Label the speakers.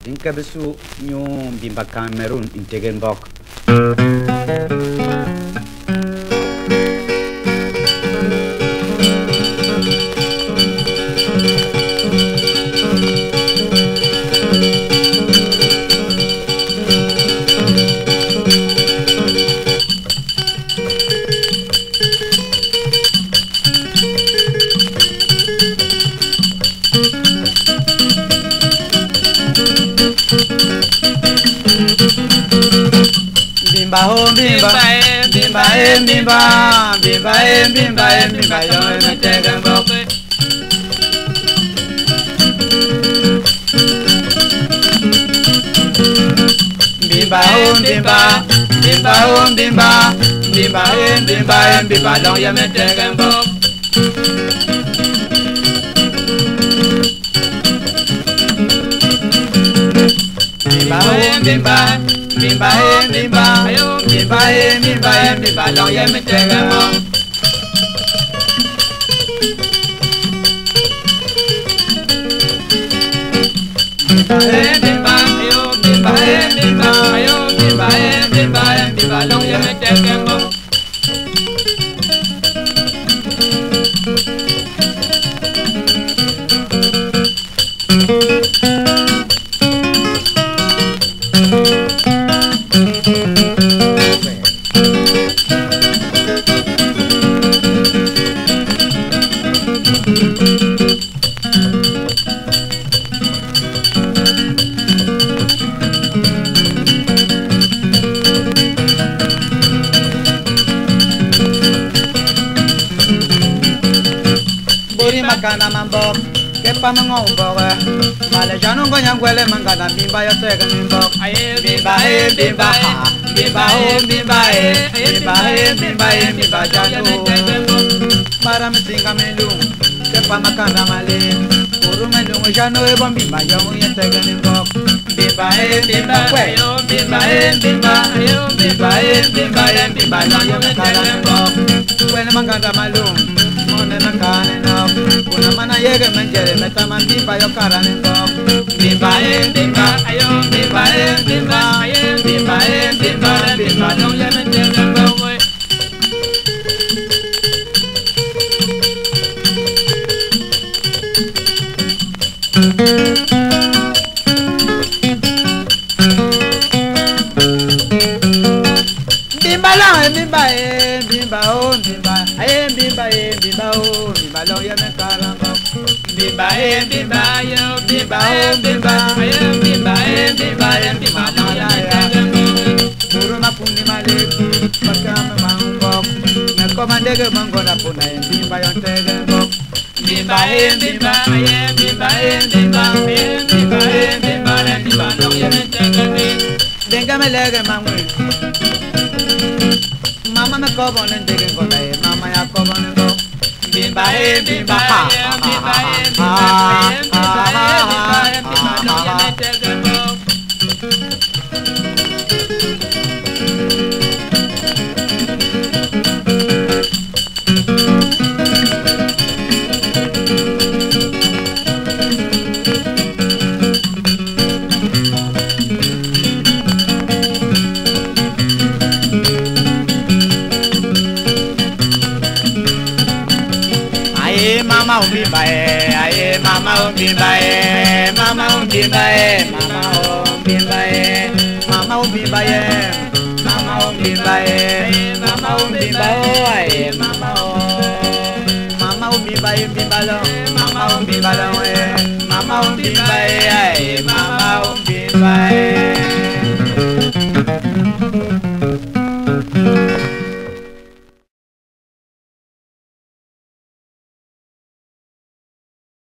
Speaker 1: Dinkabisu nyo bimba Cameroon in Tegenbok. Bimba oh bimba, bimba bimba, bimba bimba bimba yo me Tegenbok. Bimba oh bimba, bimba oh bimba, bimba bimba bimba yo me Tegenbok. Bimba oh bimba, bimba bimba, bimba bimba bimba long ye me Tegenbok. Bimba bimba, bimba bimba, bimba bimba bimba long ye me Tegenbok. Makana mambok, kepa mangobok. Male janu gonya gwele mangana bimba yo Tegenbok. Bimba bimba, bimba bimba, bimba bimba bimba janu. Para mesinga melung, kepa makana male. Uru melung janu ebon bimba yo Tegenbok. Bimba bimba kwe, bimba bimba, bimba bimba bimba yo Tegenbok. Gwele mangana malung. Mone na kane no, kuna mana yege menjere meta mandimba yo karane no. Bimba bimba, ayo bimba bimba, bimba bimba bimba no ye me Tegenbok. Bimba la bimba bimba oh bimba, bimba bimba oh bimba lo ye me Tegenbok. Bimba bimba yo bimba bimba, bimba bimba bimba lo ye me Tegenbok. Guru mapuni male, makame mangok, me komandege mangona puna bimba yo Tegenbok. Bimba bimba, bimba bimba, bimba bimba bimba lo ye me Tegenbok. Denga me lege mangwe. Mama me kobo nen Tegenbok, mama ya kobo nen go. Bimba bimba, bimba bimba no ye me Tegenbok. Mama bimba aye mama bimba mama bimba mama bimba mama bimba mama bimba mama bimba aye mama bimba bimba lo mama bimba lo mama bimba aye mama bimba